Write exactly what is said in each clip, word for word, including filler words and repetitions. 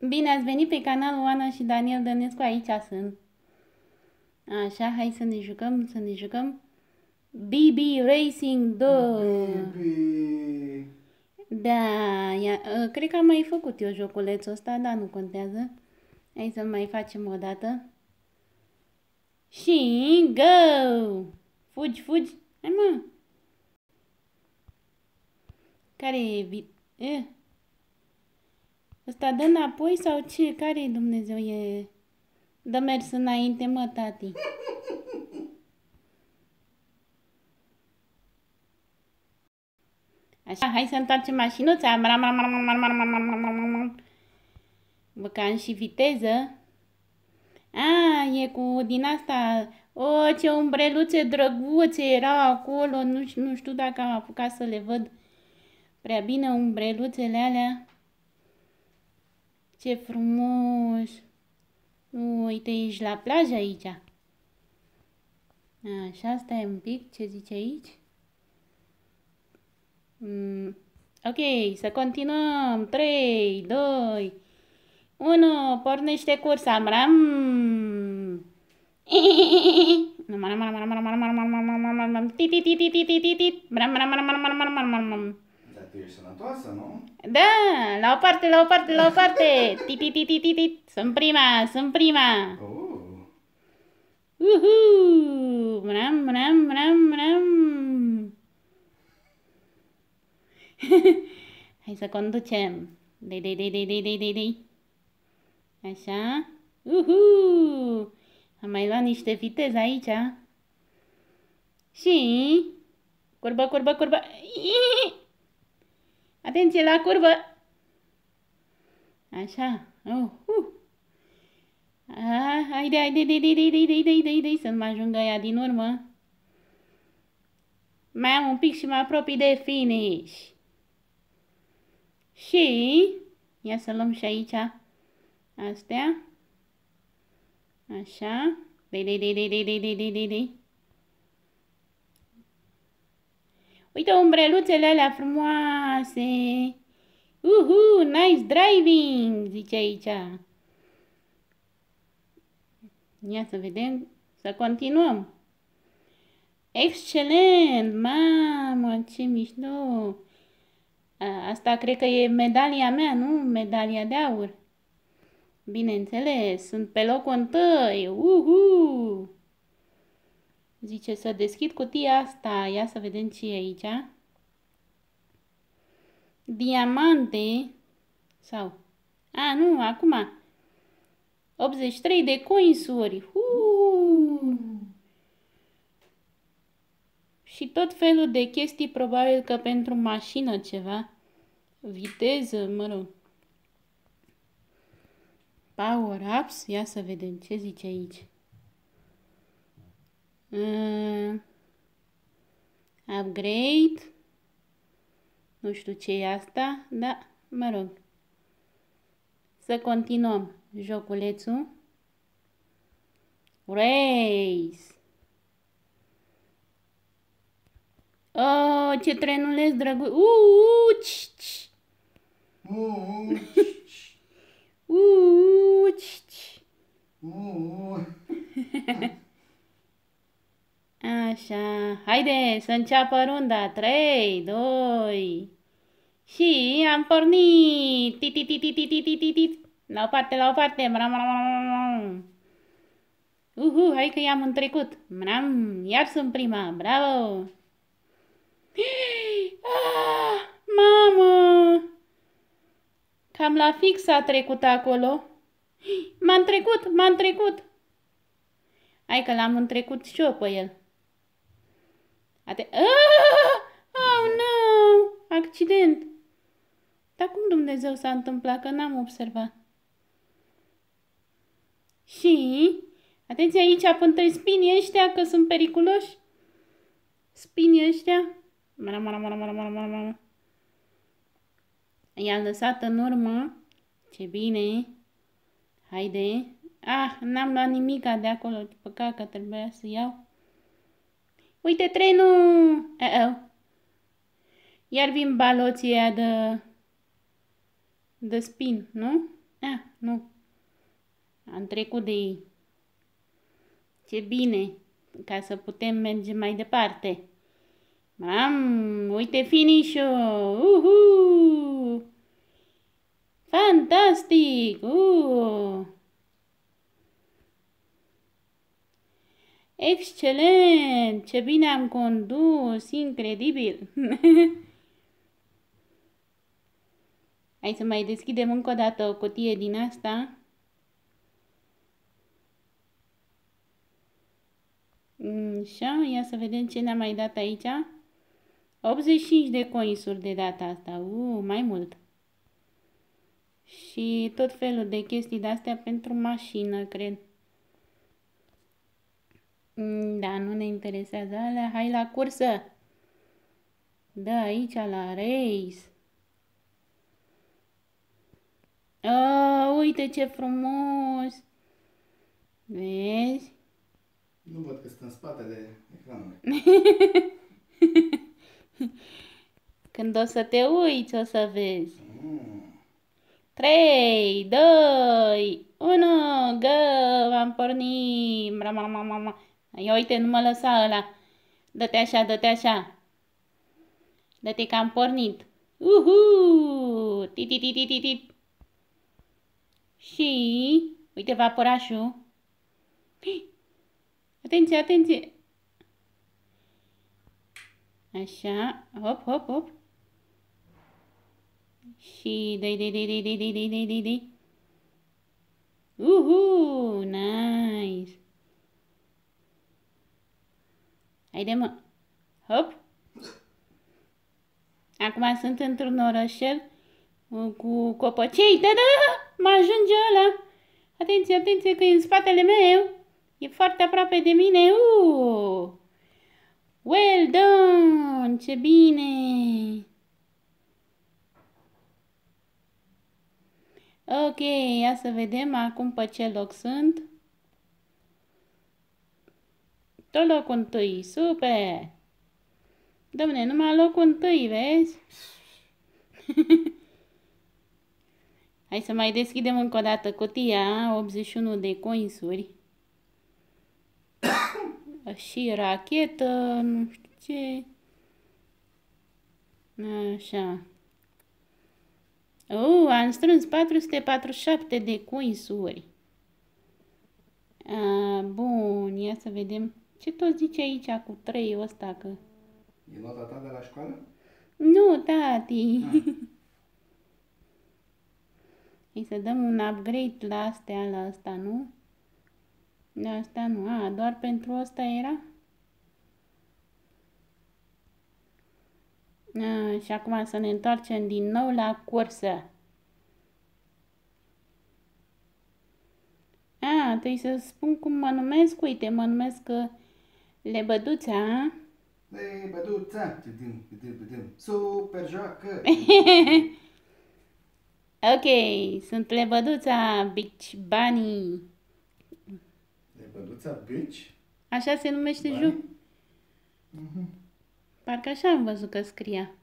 Bine ați venit pe canalul Ana și Daniel Dănescu, aici sunt. Așa, hai să ne jucăm, să ne jucăm. B B Racing doi. B B. Da, ia, cred că am mai făcut eu joculețul ăsta, dar nu contează. Hai să mai facem o dată. Și go! Fugi, fugi. Hai mă! Care e? E? Ăsta dă înapoi sau ce? Care-i Dumnezeu e? Dă mers înainte, mă, tati. Așa, hai să întoarcem mașinuța. Băcam și viteză. A, e cu din asta. O, ce umbreluțe drăguțe erau acolo. Nu, nu știu dacă am apucat să le văd prea bine umbreluțele alea. Ce frumos. Uite, ești la plajă aici. Așa, stai un pic. Ce zice aici? Mm, ok, să continuăm. trei, doi, unu, pornește cursa. Bram. Dar tu ești sănătoasă, nu? Da, la o parte, la o parte, la o parte. Sunt prima, sunt prima. Oh. Uhu! Bram, bram, bram, bram. Hai să conducem. Dei, dei, dei, dei, dei, dei, dei, dei. Așa. Uhu! Am mai luat niște viteză aici. Și... Curbă, curbă, curbă. Atenție la curbă. Așa. Uh, uh. Ah, haide, haide, dei, dei, dei, dei, dei, dei, dei, dei, să nu mă ajungă ea din urmă. Mai am un pic și mă apropii de finish. Și... Ia să luăm și aici astea. Așa. Dei, dei, dei, dei, dei, dei, dei, dei, dei, dei. Uite umbreluțele alea frumoase. Uhu, nice driving, zice aici. Ia să vedem, să continuăm. Excelent, mamă, ce mișto. Asta cred că e medalia mea, nu? Medalia de aur. Bineînțeles, sunt pe locul întâi. Uhu! Zice să deschid cutia asta. Ia să vedem ce e aici. Diamante. Sau... A, nu, acum. optzeci și trei de coinsuri. Uh! Și tot felul de chestii, probabil că pentru mașină ceva. Viteză, mă rog. Power-ups. Ia să vedem ce zice aici. Uh, upgrade. Nu știu ce e asta, dar mă rog. Să continuăm joculețul. Race. Oh, ce trenuleț drăguț. Uuuu. Uuuu. Uuuu. Uuuu. Așa, haide să înceapă runda. trei, doi. Și am pornit. Titititititititit. La o parte, la o parte. Uhu, hai că i-am întrecut. Mram, iar sunt prima. Bravo. Ah, mamă. Cam la fix a trecut acolo. M-am trecut, m-am trecut. Hai că l-am întrecut și eu pe el. Ate ah! Oh, no! Accident! Dar cum Dumnezeu s-a întâmplat? Că n-am observat. Și... Atenție aici, până spinii ăștia, că sunt periculoși. Spinii ăștia. I-am lăsat în urmă. Ce bine. Haide. Ah, n-am luat nimica de acolo. Păcat că trebuia să iau. Uite trenul! Uh-oh. Iar vin baloții aia de, de spin, nu? Ah, nu. Am trecut de ei. Ce bine, ca să putem merge mai departe. Mam, uite finish-ul! Uhu! Fantastic! Uh! Excelent! Ce bine am condus! Incredibil! Hai să mai deschidem încă o dată o cutie din asta. Așa, ia să vedem ce ne-a mai dat aici. optzeci și cinci de coinsuri de data asta. Uh, mai mult. Și tot felul de chestii de-astea pentru mașină, cred. Da, nu ne interesează alea. Hai la cursă. Da, aici la race. Oh, uite ce frumos. Vezi? Nu văd că sunt în spatele ecranului. Când o să te uiți, o să vezi. Mm. trei, doi, unu, go, am pornit. Ia uite, nu mă lăsa ăla. Dă-te așa, dă-te așa. Dă-te că am pornit. Uhu! Titititititit. Și, uite vaporașul. Atenție, atenție. Așa, hop, hop, hop. Și dai, dai, dai, dai, dai, dai, dai, dai, dai, dai. Uhu, nice. Haide, mă. Hop. Acum sunt într-un orășel cu copăcei. Da, da, mă ajunge ăla. Atenție, atenție că e în spatele meu. E foarte aproape de mine. Uh! Well done! Ce bine! Ok, ia să vedem acum pe ce loc sunt. Tot locul întâi, super! Dom'le, numai locul întâi, vezi? Hai să mai deschidem încă o dată cutia, optzeci și unu de coinsuri. Și rachetă, nu știu ce. Așa. Oh, am strâns patru sute patruzeci și șapte de coinsuri. Ah, bun, ia să vedem. Ce tot zice aici cu trei ăsta că... E nota ta de la școală? Nu, tati. Ah. Hai să dăm un upgrade la astea, la asta, nu? La asta nu. A, doar pentru asta era? A, și acum să ne întoarcem din nou la cursă. A, trebuie să spun cum mă numesc. Uite, mă numesc Lebăduța. Lebăduța. Super joacă. Ok, sunt Lebăduța Beach Bunny. Lebăduța Beach? Așa se numește Bunny? jocul. Mhm. Parcă așa am văzut că scria.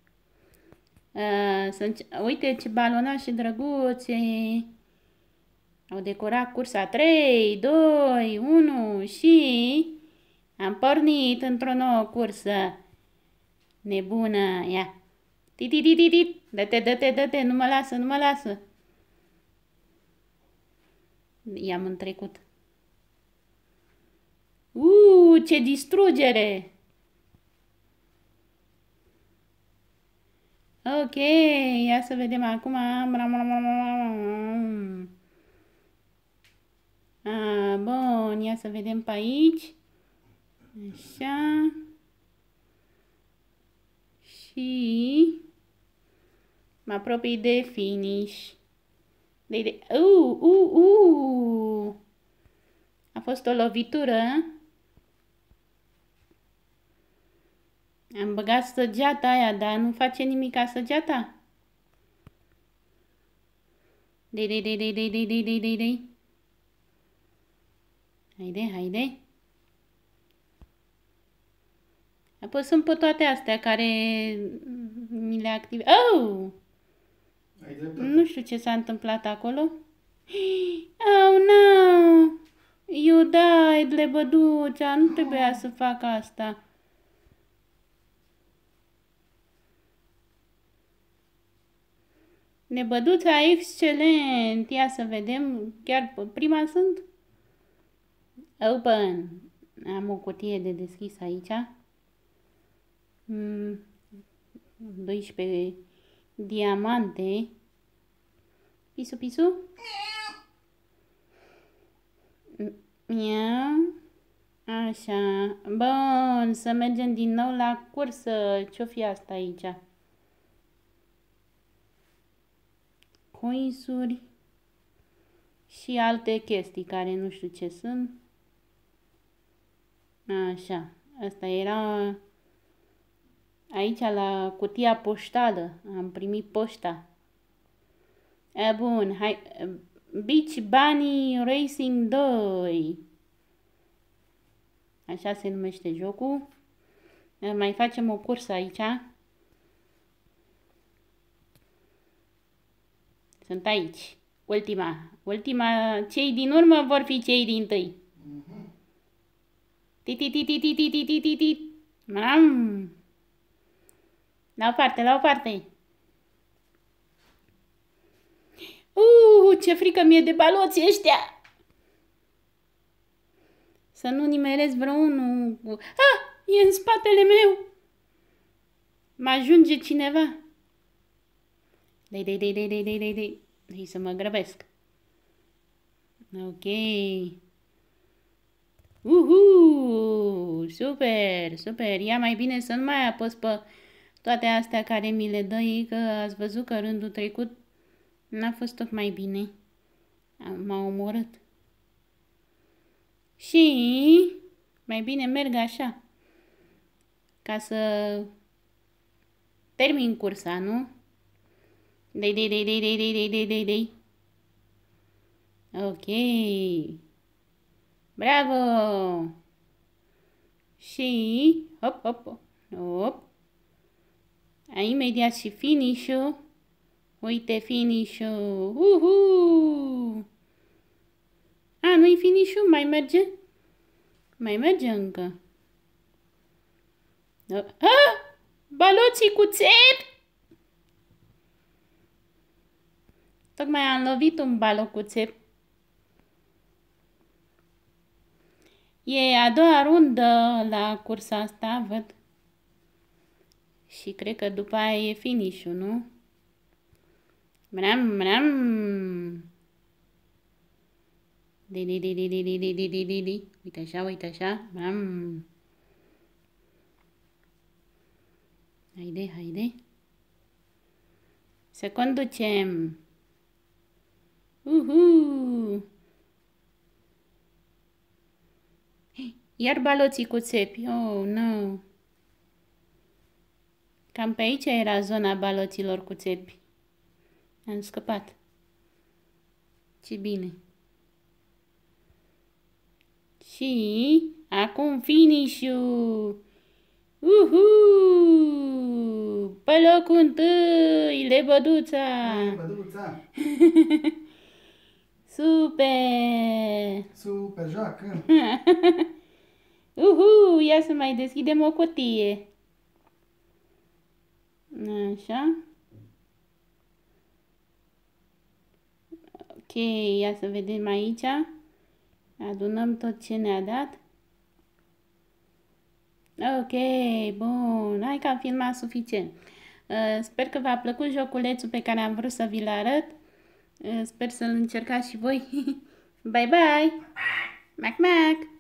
Uh, sunt, uite ce balonașe drăguțe. Au decorat cursa. trei, doi, unu și am pornit într-o nouă cursă. Nebună, ia. Tititititit. Dă-te, dă-te, dă-te, nu mă lasă, nu mă lasă. I-am întrecut. Uuu, ce distrugere! Ok, ia să vedem acum. A, bun, ia să vedem pe aici. Așa. Și mă apropii de finish. De, de, uh, uh, uh. A fost o lovitură. Am băgat săgeata aia, dar nu face nimic ca săgeata. Dei, dei, dei, dei, dei, dei, dei, dei, dei, dei. Haide, haide. Apoi sunt pe toate astea care mi le activ. Oh! Ai dreptate. Nu știu ce s-a întâmplat acolo. Oh, no! You died, lebăduța. Nu trebuia să fac asta. Lebăduța, excelent! Ia să vedem. Chiar prima sunt? Open. Am o cutie de deschis aici. Mm. doisprezece diamante. Pisu, pisu. Miau. Așa. Bun, să mergem din nou la cursă. Ce-o fi asta aici? Coinsuri și alte chestii care nu știu ce sunt. Așa. Asta era aici la cutia poștală. Am primit poșta. E, bun, hai. Beach Bunny Racing doi. Așa se numește jocul. Mai facem o cursă aici. Sunt aici. Ultima. Ultima. Cei din urmă vor fi cei din tâi. Ti-ti-ti-ti-ti-ti-ti-ti-ti. Mam. La o parte, la o parte. Uh, ce frică mie de baloții ăștia. Să nu nimeresc vreunul. Ah, e în spatele meu. Mă ajunge cineva. Dei, dei, dei, dei, dei, dei, dei, dei. Hai să mă grăbesc. Ok. Uhu, super, super. Ia mai bine să nu mai apăs pe toate astea care mi le dă, că ați văzut că rândul trecut n-a fost tocmai bine. M-a omorât. Și mai bine merg așa. Ca să termin cursa, nu? Dei, dei, dei, dei, dei, dei, dei, dei, dei. Ok. Bravo! Și hop, hop, hop. Imediat și finish-ul. Uite finish-ul. Uhu! A, nu-i finish-ul? Mai merge? Mai merge încă. Ah! Baloții cu țepi! Tocmai am lovit un baloc cu țepi. E a doua rundă la cursa asta, văd. Și cred că după aia e finish-ul, nu? Mram, mram. Di, di, di, di, di, di, di, di, di, di, di. Uite așa, uite așa. Mram. Haide, haide. Să conducem. Uhu! Iar baloții cu țepi. Oh, no! Cam pe aici era zona baloților cu țepi. Am scăpat. Ce bine. Și acum finish-ul. Uhu! Pe locul întâi, Lebăduța! Lebăduța! Super! Super, joacă! Uhu! Ia să mai deschidem o cutie. Așa. Ok, ia să vedem aici. Adunăm tot ce ne-a dat. Ok, bun. Hai că am filmat suficient. Uh, sper că v-a plăcut joculețul pe care am vrut să vi-l arăt. Uh, sper să-l încercați și voi. Bye, bye! Mac, mac!